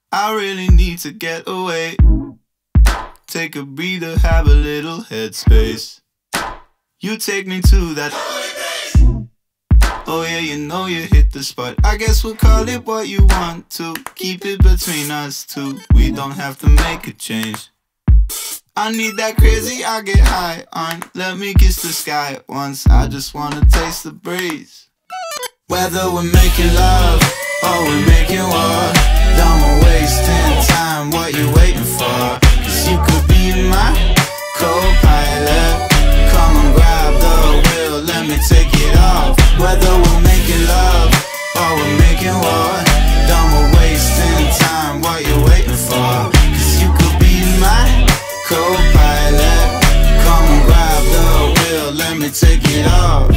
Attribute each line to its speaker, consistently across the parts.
Speaker 1: I really need to get away. Take a breather, have a little headspace. You take me to that. Oh yeah, you know you hit the spot. I guess we'll call it what you want to. Keep it between us two. We don't have to make a change. I need that crazy, I get high on. Let me kiss the sky once. I just wanna taste the breeze. Whether we're making love or we're making war, don't wasting time, what you waiting for? Cause you could be my co-pilot. Come and grab the wheel, let me take it off. Whether we're making love or we're making war, don't wasting time, what you waiting for? Cause you could be my co-pilot. Come and grab the wheel, let me take it off.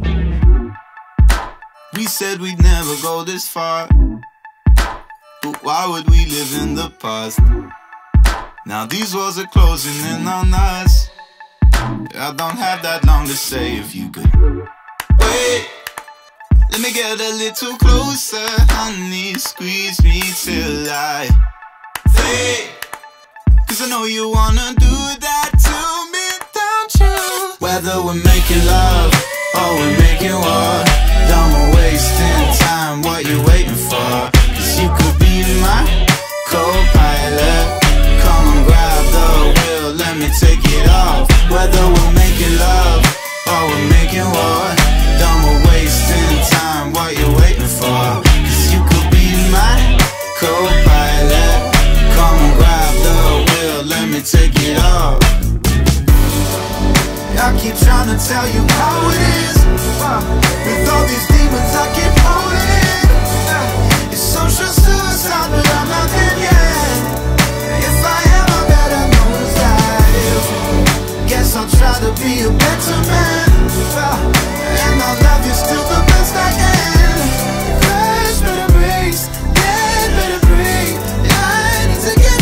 Speaker 1: We said we'd never go this far, but why would we live in the past? Now these walls are closing in on us. I don't have that long to say. If you could wait, let me get a little closer, honey. Squeeze me till I fade. Cause I know you wanna do that to me, don't you? Whether we're making love or we're making war, don't wasting time, what you waiting for? Cause you could be my co-pilot. Come and grab the wheel, let me take it off. Whether we're making love or we're making war, don't wasting time, what you waiting for? Cause you could be my co-pilot. Come and grab the wheel, let me take it off. I keep trying to tell you how it is. With all these demons I keep holding in. It's social suicide, but I'm not dead yet. If I am, I better know it's life. Guess I'll try to be a better man, and I'll love you still the best I can. Crash, better brace, dead, better break. I need to get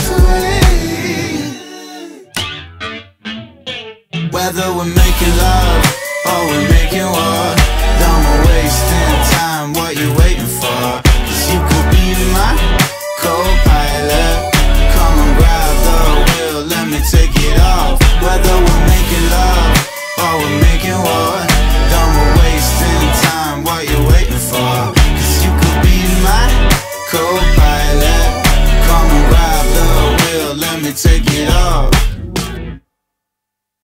Speaker 1: away. Whether we're making love or we're making war, don't wasting time, what you waiting for? Cause you could be my co-pilot. Come and grab the wheel, let me take it off. Whether we're making love or we're making war,